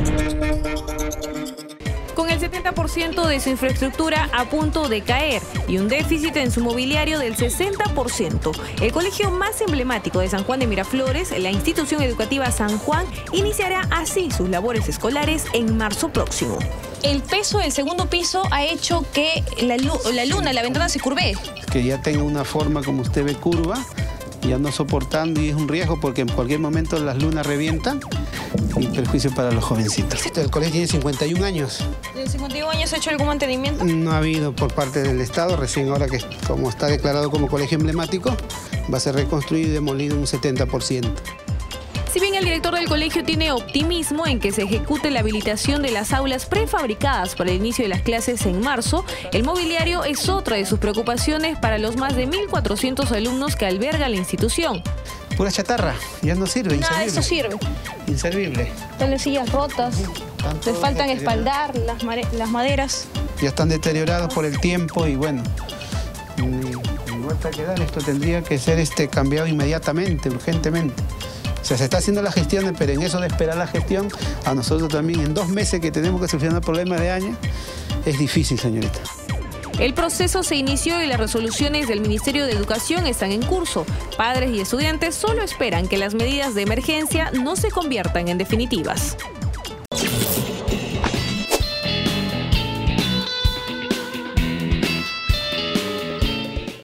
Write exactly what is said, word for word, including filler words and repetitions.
Con el setenta por ciento de su infraestructura a punto de caer y un déficit en su mobiliario del sesenta por ciento, el colegio más emblemático de San Juan de Miraflores, la institución educativa San Juan, iniciará así sus labores escolares en marzo próximo. El peso del segundo piso ha hecho que la, la luna, la ventana se curve. Que ya tenga una forma, como usted ve, curva, ya no soportando, y es un riesgo porque en cualquier momento las lunas revientan y perjuicio para los jovencitos. El colegio tiene cincuenta y un años. ¿En cincuenta y un años ha hecho algún mantenimiento? No ha habido por parte del Estado, recién ahora que como está declarado como colegio emblemático, va a ser reconstruido y demolido un setenta por ciento. Si bien el director del colegio tiene optimismo en que se ejecute la habilitación de las aulas prefabricadas para el inicio de las clases en marzo, el mobiliario es otra de sus preocupaciones para los más de mil cuatrocientos alumnos que alberga la institución. Pura chatarra, ya no sirve, Nada de eso sirve. Inservible. Están las sillas rotas, les faltan espaldar, las, las maderas. Ya están deteriorados por el tiempo y bueno, ni vuelta a quedar. Esto tendría que ser este, cambiado inmediatamente, urgentemente. O sea, se está haciendo la gestión, pero en eso de esperar la gestión, a nosotros también, en dos meses que tenemos que solucionar problemas de año, es difícil, señorita. El proceso se inició y las resoluciones del Ministerio de Educación están en curso. Padres y estudiantes solo esperan que las medidas de emergencia no se conviertan en definitivas.